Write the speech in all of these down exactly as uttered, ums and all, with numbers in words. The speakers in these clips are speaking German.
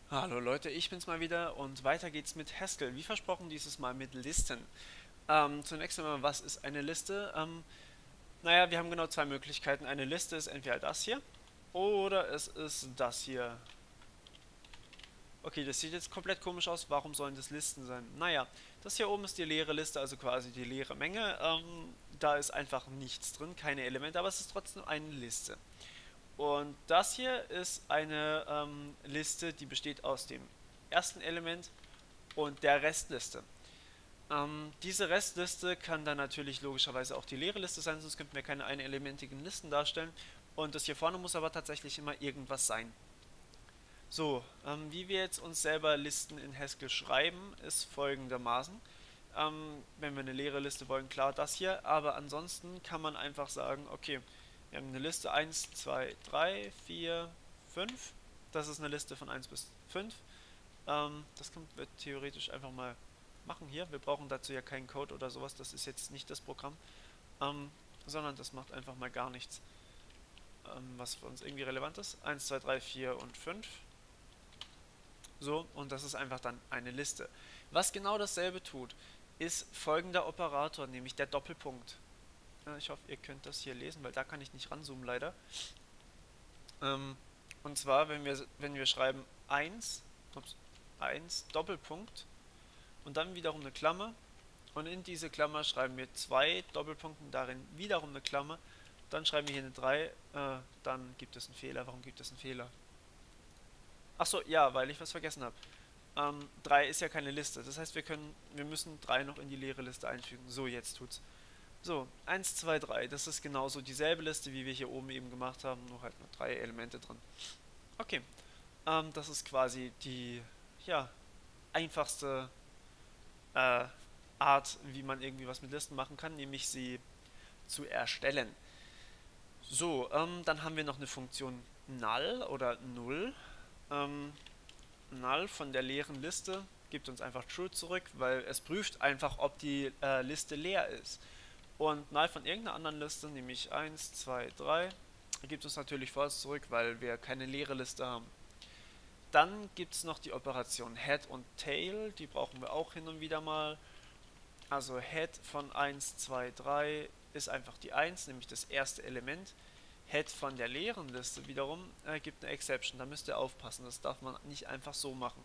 Hallo Leute, ich bin's mal wieder und weiter geht's mit Haskell. Wie versprochen, dieses Mal mit Listen. Ähm, zunächst einmal, was ist eine Liste? Ähm, naja, wir haben genau zwei Möglichkeiten. Eine Liste ist entweder das hier oder es ist das hier. Okay, das sieht jetzt komplett komisch aus. Warum sollen das Listen sein? Naja, das hier oben ist die leere Liste, also quasi die leere Menge. Ähm, da ist einfach nichts drin, keine Elemente, aber es ist trotzdem eine Liste. Und das hier ist eine ähm, Liste, die besteht aus dem ersten Element und der Restliste. Ähm, diese Restliste kann dann natürlich logischerweise auch die leere Liste sein, sonst könnten wir keine einelementigen Listen darstellen. Und das hier vorne muss aber tatsächlich immer irgendwas sein. So, ähm, wie wir jetzt uns selber Listen in Haskell schreiben, ist folgendermaßen. Ähm, wenn wir eine leere Liste wollen, klar das hier, aber ansonsten kann man einfach sagen, okay, wir haben eine Liste eins, zwei, drei, vier, fünf. Das ist eine Liste von eins bis fünf. Ähm, das können wir theoretisch einfach mal machen hier. Wir brauchen dazu ja keinen Code oder sowas, das ist jetzt nicht das Programm, ähm, sondern das macht einfach mal gar nichts, ähm, was für uns irgendwie relevant ist. eins, zwei, drei, vier und fünf. So, und das ist einfach dann eine Liste. Was genau dasselbe tut, ist folgender Operator, nämlich der Doppelpunkt. Ja, ich hoffe, ihr könnt das hier lesen, weil da kann ich nicht ranzoomen leider. Ähm, und zwar, wenn wir, wenn wir schreiben eins, ups, eins Doppelpunkt und dann wiederum eine Klammer und in diese Klammer schreiben wir zwei Doppelpunkten, darin wiederum eine Klammer, dann schreiben wir hier eine drei, äh, dann gibt es einen Fehler. Warum gibt es einen Fehler? Achso, ja, weil ich was vergessen habe. Ähm, drei ist ja keine Liste, das heißt, wir können, wir müssen drei noch in die leere Liste einfügen. So, jetzt tut's. So, eins, zwei, drei, das ist genauso dieselbe Liste, wie wir hier oben eben gemacht haben, nur halt nur drei Elemente drin. Okay, ähm, das ist quasi die, ja, einfachste äh, Art, wie man irgendwie was mit Listen machen kann, nämlich sie zu erstellen. So, ähm, dann haben wir noch eine Funktion null oder null. Ähm, null von der leeren Liste gibt uns einfach true zurück, weil es prüft einfach, ob die äh, Liste leer ist. Und null von irgendeiner anderen Liste, nämlich eins, zwei, drei, gibt uns natürlich false zurück, weil wir keine leere Liste haben. Dann gibt es noch die Operation Head und Tail, die brauchen wir auch hin und wieder mal. Also Head von eins, zwei, drei ist einfach die eins, nämlich das erste Element. Head von der leeren Liste wiederum äh, gibt eine Exception, da müsst ihr aufpassen, das darf man nicht einfach so machen.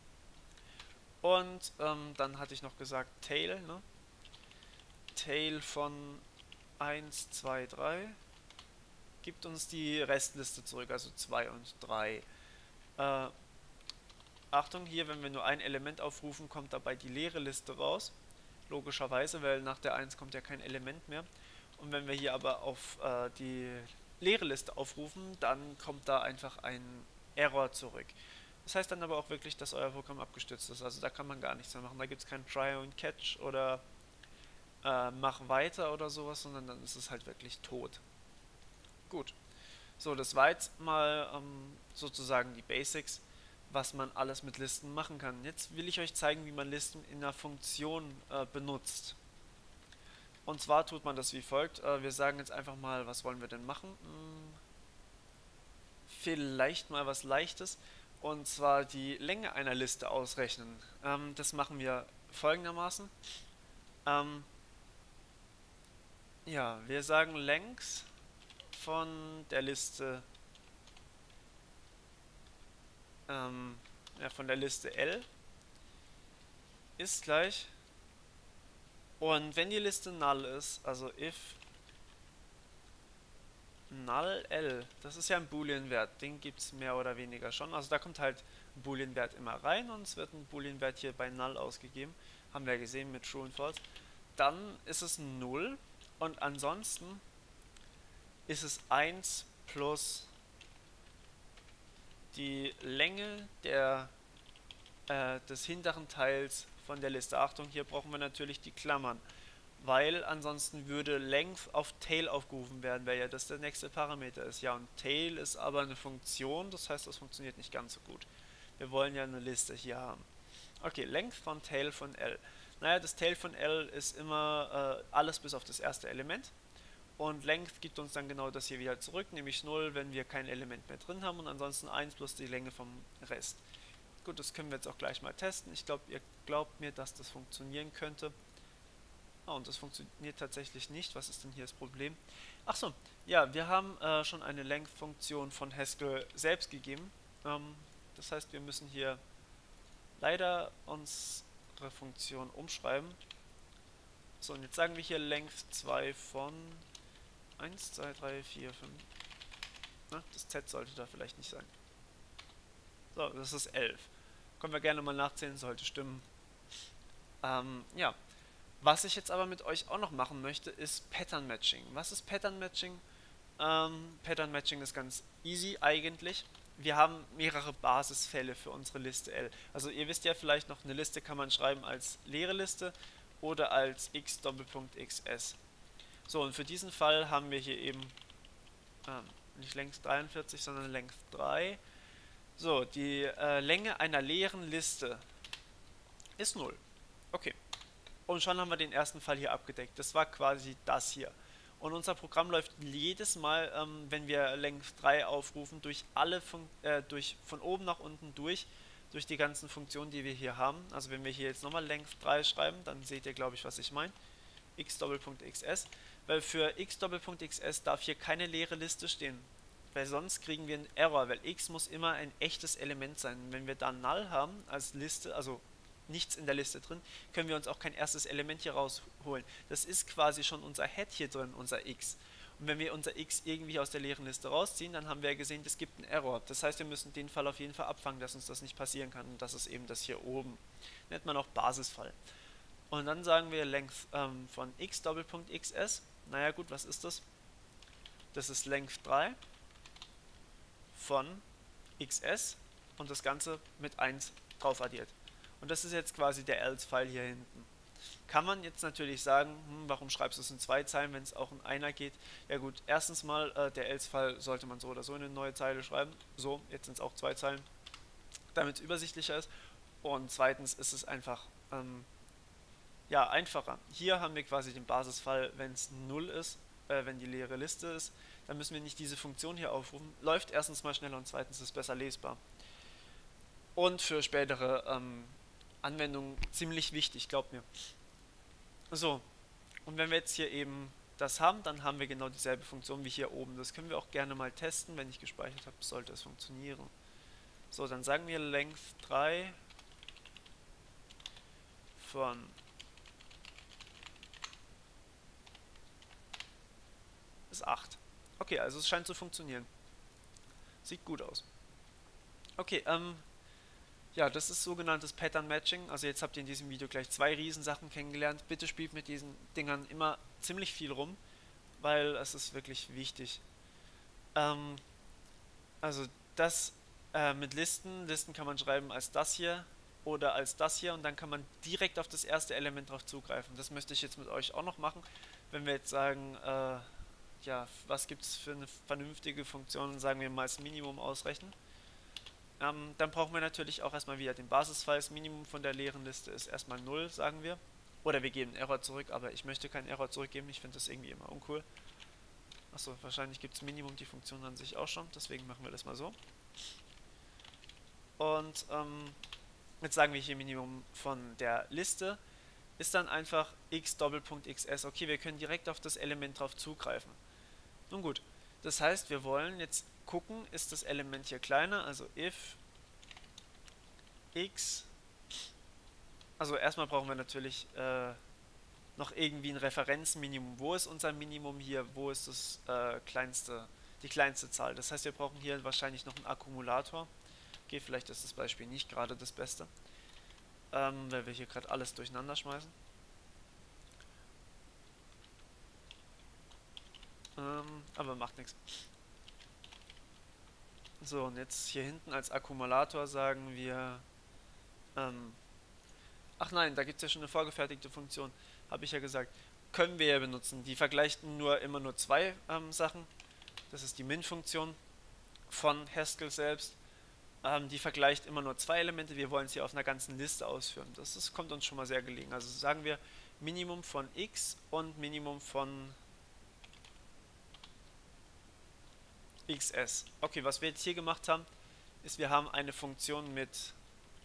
Und ähm, dann hatte ich noch gesagt Tail, ne? Tail von eins, zwei, drei gibt uns die Restliste zurück, also zwei und drei. Äh, Achtung, hier, wenn wir nur ein Element aufrufen, kommt dabei die leere Liste raus. Logischerweise, weil nach der eins kommt ja kein Element mehr. Und wenn wir hier aber auf äh, die leere Liste aufrufen, dann kommt da einfach ein Error zurück. Das heißt dann aber auch wirklich, dass euer Programm abgestürzt ist. Also da kann man gar nichts mehr machen. Da gibt es kein Try and Catch oder äh, Mach weiter oder sowas, sondern dann ist es halt wirklich tot. Gut. So, das war jetzt mal ähm, sozusagen die Basics, was man alles mit Listen machen kann. Jetzt will ich euch zeigen, wie man Listen in einer Funktion äh, benutzt. Und zwar tut man das wie folgt. Äh, wir sagen jetzt einfach mal, was wollen wir denn machen? Hm, vielleicht mal was Leichtes. Und zwar die Länge einer Liste ausrechnen. Ähm, das machen wir folgendermaßen. Ähm, ja, wir sagen Length von der Liste, ähm, ja, von der Liste L ist gleich. Und wenn die Liste null ist, also if null L, das ist ja ein Boolean-Wert, den gibt es mehr oder weniger schon. Also da kommt halt ein Boolean-Wert immer rein und es wird ein Boolean-Wert hier bei null ausgegeben. Haben wir ja gesehen mit True und False. Dann ist es null und ansonsten ist es eins plus die Länge der, äh, des hinteren Teils von der Liste. Achtung, hier brauchen wir natürlich die Klammern, weil ansonsten würde Length auf Tail aufgerufen werden, weil ja das der nächste Parameter ist. Ja, und Tail ist aber eine Funktion, das heißt, das funktioniert nicht ganz so gut. Wir wollen ja eine Liste hier haben. Okay, Length von Tail von L. Naja, das Tail von L ist immer äh, alles bis auf das erste Element. Und Length gibt uns dann genau das hier wieder zurück, nämlich null, wenn wir kein Element mehr drin haben und ansonsten eins plus die Länge vom Rest. Gut, das können wir jetzt auch gleich mal testen. Ich glaube, ihr glaubt mir, dass das funktionieren könnte. Ah, und das funktioniert tatsächlich nicht. Was ist denn hier das Problem? Ach so, ja, wir haben äh, schon eine Length-Funktion von Haskell selbst gegeben. Ähm, das heißt, wir müssen hier leider unsere Funktion umschreiben. So, und jetzt sagen wir hier Length zwei von eins, zwei, drei, vier, fünf. Na, das Z sollte da vielleicht nicht sein. So, das ist elf. Können wir gerne mal nachzählen, sollte stimmen. Ähm, ja. Was ich jetzt aber mit euch auch noch machen möchte, ist Pattern Matching. Was ist Pattern Matching? Ähm, Pattern Matching ist ganz easy eigentlich. Wir haben mehrere Basisfälle für unsere Liste L. Also ihr wisst ja vielleicht noch, eine Liste kann man schreiben als leere Liste oder als x Doppelpunkt xs. So, und für diesen Fall haben wir hier eben ähm, nicht Length dreiundvierzig, sondern Length drei. So, die äh, Länge einer leeren Liste ist null. Okay. Und schon haben wir den ersten Fall hier abgedeckt. Das war quasi das hier. Und unser Programm läuft jedes Mal, ähm, wenn wir Length drei aufrufen, durch alle Fun äh, durch von oben nach unten durch, durch die ganzen Funktionen, die wir hier haben. Also wenn wir hier jetzt nochmal Length drei schreiben, dann seht ihr, glaube ich, was ich meine. x Doppelpunkt xs. Weil für x Doppelpunkt xs darf hier keine leere Liste stehen. Weil sonst kriegen wir einen Error, weil x muss immer ein echtes Element sein. Und wenn wir da null haben als Liste, also nichts in der Liste drin, können wir uns auch kein erstes Element hier rausholen. Das ist quasi schon unser Head hier drin, unser x. Und wenn wir unser x irgendwie aus der leeren Liste rausziehen, dann haben wir ja gesehen, es gibt einen Error. Das heißt, wir müssen den Fall auf jeden Fall abfangen, dass uns das nicht passieren kann. Und das ist eben das hier oben. Nennt man auch Basisfall. Und dann sagen wir Length ähm, von x Doppelpunkt xs. Naja gut, was ist das? Das ist Length drei von xs und das Ganze mit eins drauf addiert. Und das ist jetzt quasi der else-File hier hinten. Kann man jetzt natürlich sagen, hm, warum schreibst du es in zwei Zeilen, wenn es auch in einer geht? Ja gut, erstens mal, äh, der else-File sollte man so oder so in eine neue Zeile schreiben. So, jetzt sind es auch zwei Zeilen, damit es übersichtlicher ist. Und zweitens ist es einfach, ähm, ja, einfacher. Hier haben wir quasi den Basisfall, wenn es null ist, äh, wenn die leere Liste ist, dann müssen wir nicht diese Funktion hier aufrufen. Läuft erstens mal schneller und zweitens ist es besser lesbar. Und für spätere ähm, Anwendung ziemlich wichtig, glaubt mir. So, und wenn wir jetzt hier eben das haben, dann haben wir genau dieselbe Funktion wie hier oben. Das können wir auch gerne mal testen. Wenn ich gespeichert habe, sollte es funktionieren. So, dann sagen wir Length drei von ist acht. Okay, also es scheint zu funktionieren. Sieht gut aus. Okay, ähm, ja, das ist sogenanntes Pattern Matching. Also jetzt habt ihr in diesem Video gleich zwei Riesensachen kennengelernt. Bitte spielt mit diesen Dingern immer ziemlich viel rum, weil es ist wirklich wichtig. Ähm, also das äh, mit Listen. Listen kann man schreiben als das hier oder als das hier und dann kann man direkt auf das erste Element drauf zugreifen. Das möchte ich jetzt mit euch auch noch machen. Wenn wir jetzt sagen, äh, ja, was gibt es für eine vernünftige Funktion, sagen wir mal das Minimum ausrechnen. Ähm, dann brauchen wir natürlich auch erstmal wieder den Basisfall. Das Minimum von der leeren Liste ist erstmal null, sagen wir. Oder wir geben einen Error zurück, aber ich möchte keinen Error zurückgeben, ich finde das irgendwie immer uncool. Achso, wahrscheinlich gibt es Minimum die Funktion an sich auch schon, deswegen machen wir das mal so. Und ähm, jetzt sagen wir hier Minimum von der Liste, ist dann einfach x Doppelpunkt xs. Okay, wir können direkt auf das Element drauf zugreifen. Nun gut, das heißt, wir wollen jetzt gucken, ist das Element hier kleiner, also if x, also erstmal brauchen wir natürlich äh, noch irgendwie ein Referenzminimum. Wo ist unser Minimum hier? Wo ist das äh, kleinste, die kleinste Zahl? Das heißt, wir brauchen hier wahrscheinlich noch einen Akkumulator. Okay, vielleicht ist das Beispiel nicht gerade das Beste, ähm, weil wir hier gerade alles durcheinander schmeißen. Ähm, aber macht nichts. So, und jetzt hier hinten als Akkumulator sagen wir, ähm, ach nein, da gibt es ja schon eine vorgefertigte Funktion, habe ich ja gesagt, können wir ja benutzen. Die vergleicht nur immer nur zwei ähm, Sachen. Das ist die Min-Funktion von Haskell selbst. Ähm, die vergleicht immer nur zwei Elemente, wir wollen es hier auf einer ganzen Liste ausführen. Das ist, kommt uns schon mal sehr gelegen. Also sagen wir Minimum von x und Minimum von xs. Okay, was wir jetzt hier gemacht haben, ist, wir haben eine Funktion mit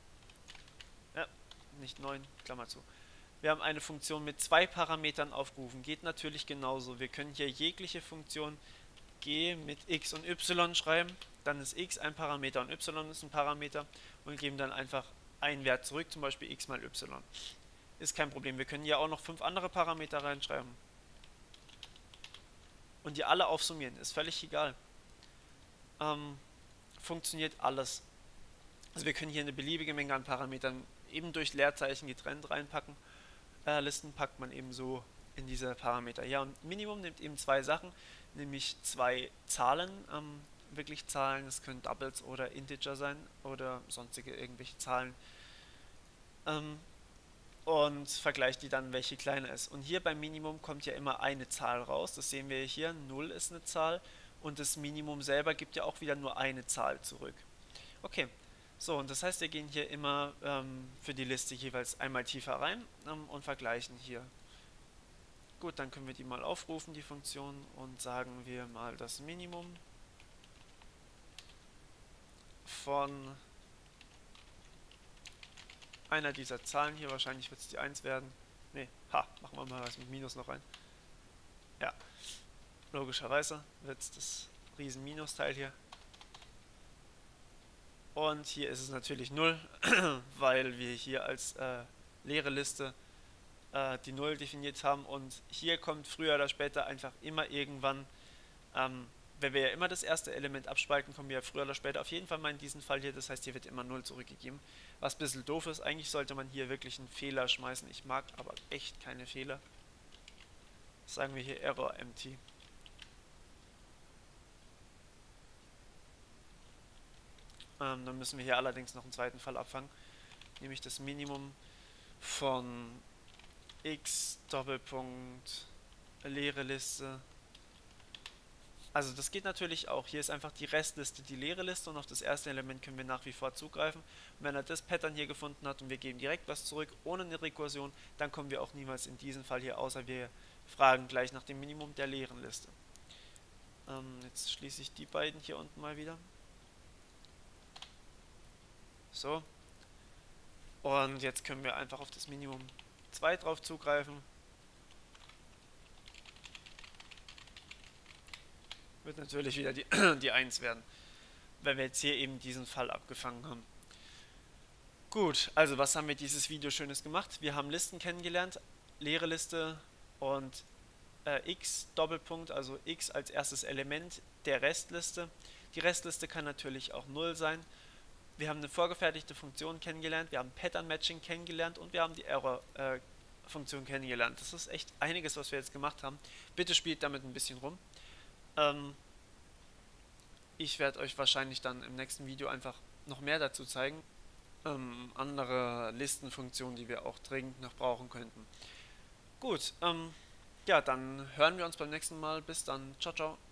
ja, nicht neun, Klammer zu. Wir haben eine Funktion mit zwei Parametern aufgerufen. Geht natürlich genauso. Wir können hier jegliche Funktion g mit x und y schreiben. Dann ist x ein Parameter und y ist ein Parameter und geben dann einfach einen Wert zurück, zum Beispiel x mal y. Ist kein Problem. Wir können hier auch noch fünf andere Parameter reinschreiben. Und die alle aufsummieren. Ist völlig egal. Ähm, funktioniert alles. Also wir können hier eine beliebige Menge an Parametern eben durch Leerzeichen getrennt reinpacken. Äh, Listen packt man eben so in diese Parameter. Ja, und Minimum nimmt eben zwei Sachen, nämlich zwei Zahlen, ähm, wirklich Zahlen, es können Doubles oder Integer sein oder sonstige irgendwelche Zahlen. Ähm, und vergleicht die dann, welche kleiner ist. Und hier beim Minimum kommt ja immer eine Zahl raus, das sehen wir hier, null ist eine Zahl und das Minimum selber gibt ja auch wieder nur eine Zahl zurück. Okay, so, und das heißt, wir gehen hier immer ähm, für die Liste jeweils einmal tiefer rein ähm, und vergleichen hier. Gut, dann können wir die mal aufrufen, die Funktion, und sagen wir mal das Minimum von einer dieser Zahlen hier, wahrscheinlich wird es die eins werden. Ne, ha, machen wir mal was mit Minus noch rein. Ja, logischerweise wird es das riesen Minusteil hier. Und hier ist es natürlich null, weil wir hier als äh, leere Liste äh, die null definiert haben. Und hier kommt früher oder später einfach immer irgendwann, ähm, wenn wir ja immer das erste Element abspalten, kommen wir ja früher oder später auf jeden Fall mal in diesen Fall hier. Das heißt, hier wird immer null zurückgegeben. Was ein bisschen doof ist. Eigentlich sollte man hier wirklich einen Fehler schmeißen. Ich mag aber echt keine Fehler. Sagen wir hier Error empty. Ähm, dann müssen wir hier allerdings noch einen zweiten Fall abfangen, nämlich das Minimum von x Doppelpunkt leere Liste. Also das geht natürlich auch. Hier ist einfach die Restliste, die leere Liste, und auf das erste Element können wir nach wie vor zugreifen. Und wenn er das Pattern hier gefunden hat und wir geben direkt was zurück, ohne eine Rekursion, dann kommen wir auch niemals in diesen Fall hier, außer wir fragen gleich nach dem Minimum der leeren Liste. Ähm, jetzt schließe ich die beiden hier unten mal wieder. So. Und jetzt können wir einfach auf das Minimum zwei drauf zugreifen. Wird natürlich wieder die, die eins werden, wenn wir jetzt hier eben diesen Fall abgefangen haben. Gut, also was haben wir dieses Video Schönes gemacht? Wir haben Listen kennengelernt, leere Liste und äh, x Doppelpunkt, also x als erstes Element der Restliste. Die Restliste kann natürlich auch null sein. Wir haben eine vorgefertigte Funktion kennengelernt, wir haben Pattern Matching kennengelernt und wir haben die Error äh, Funktion kennengelernt. Das ist echt einiges, was wir jetzt gemacht haben. Bitte spielt damit ein bisschen rum. Ähm, ich werde euch wahrscheinlich dann im nächsten Video einfach noch mehr dazu zeigen. Ähm, andere Listenfunktionen, die wir auch dringend noch brauchen könnten. Gut, ähm, ja, dann hören wir uns beim nächsten Mal. Bis dann. Ciao, ciao.